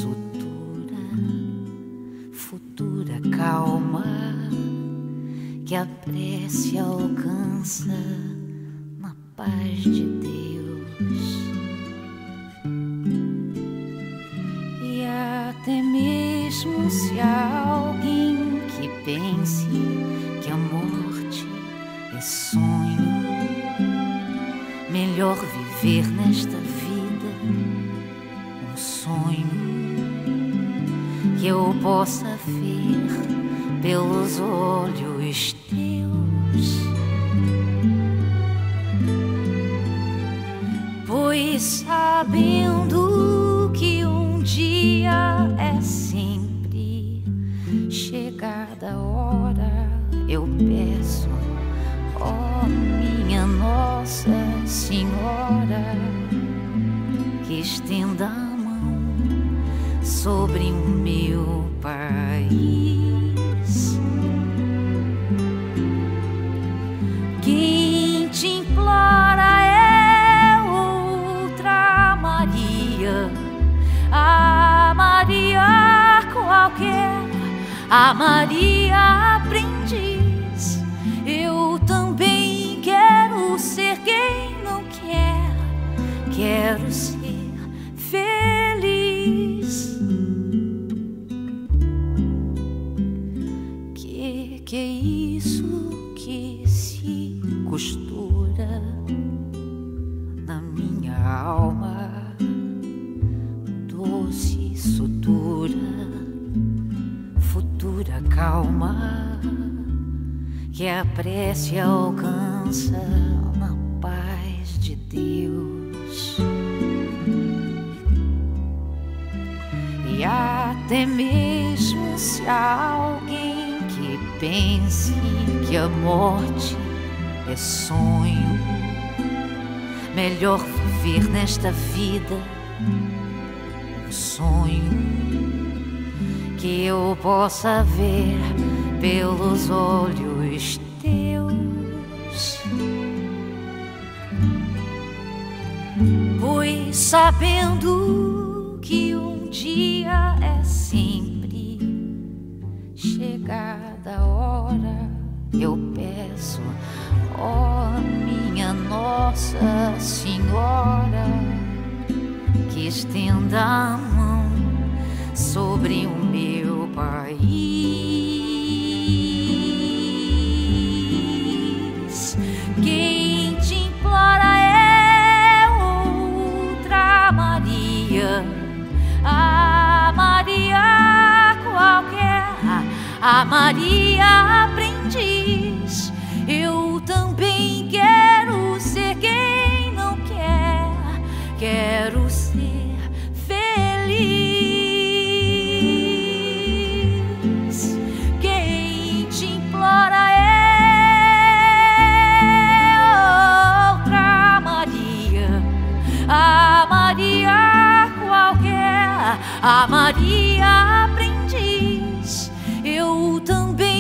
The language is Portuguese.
sutura, futura calma, que a prece alcança na paz de Deus. E até mesmo se há alguém que pense que a morte é sonho, melhor viver nesta vida um sonho que eu possa ver pelos olhos teus. Pois sabendo que um dia é sempre chegada a hora, eu peço, ó minha Nossa Senhora, que estenda a mão sobre o meu país. Quem te implora é outra Maria, a Maria qualquer, a Maria aprendiz. Eu também quero ser quem não quer, quero ser feliz. Que é isso que se costura na minha alma? Doce sutura, futura calma, que a prece alcança na paz de Deus. E até mesmo se há alguém que pense que a morte é sonho, melhor viver nesta vida um sonho que eu possa ver pelos olhos teus. Pois sabendo que um dia é sempre chegada a hora, eu peço, ó minha Nossa Senhora, que estenda a mão sobre o meu país. Quem te implora é outra Maria, a Maria qualquer, a Maria aprendiz. Eu também quero ser quem não quer, quero ser feliz. Quem te implora é outra Maria, a Maria qualquer, a Maria aprendiz. Eu também